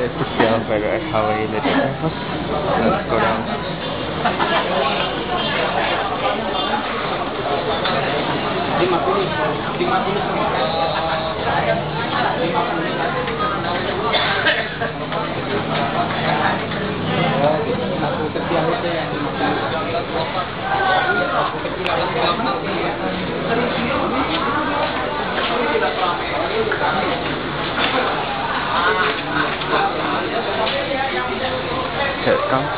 spesial PKS Hawaii Lady Evos. Let's go down. Here it comes.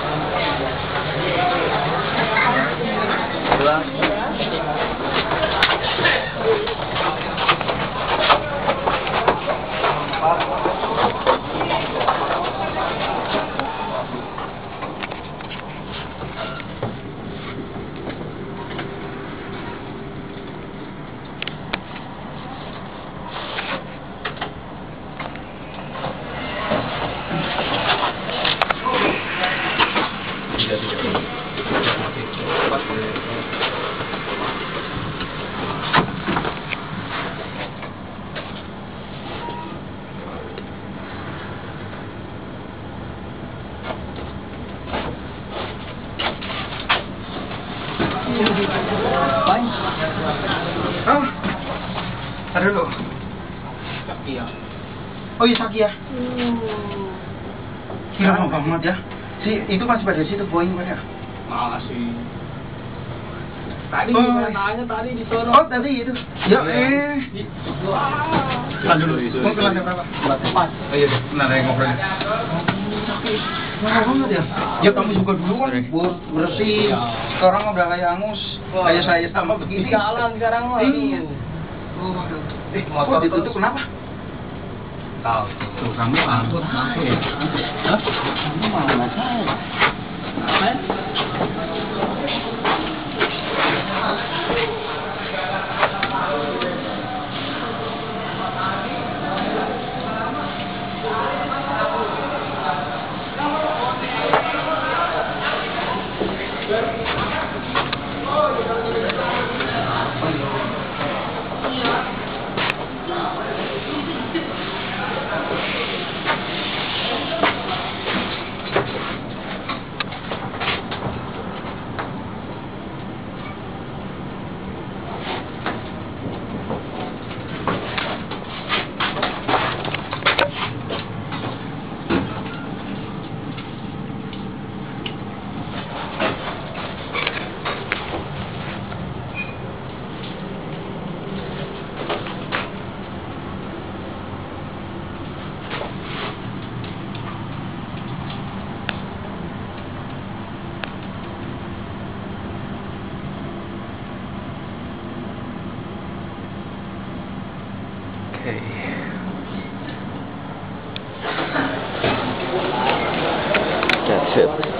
Ada dulu. Sakia. Oh iya Sakia. Lama banget ya. Itu masih pada situ Boeing pada. Masih. Tadi nanya tadi di sono. Oh tadi itu. Ya Tahan dulu. Mau ke lantai berapa? 4. Oh iya deh. Bentar ya ngobrol. Lama banget ya. Ya kamu juga dulu kan bersih. Sekarang udah kayak angus. Kayak saya sama begini. Jalan sekarang mah. Iya. Kok ditutup kenapa? Tahu. Tuh kamu angkut masuk ya. Hah? Kamu malah saya. Okay. That's it.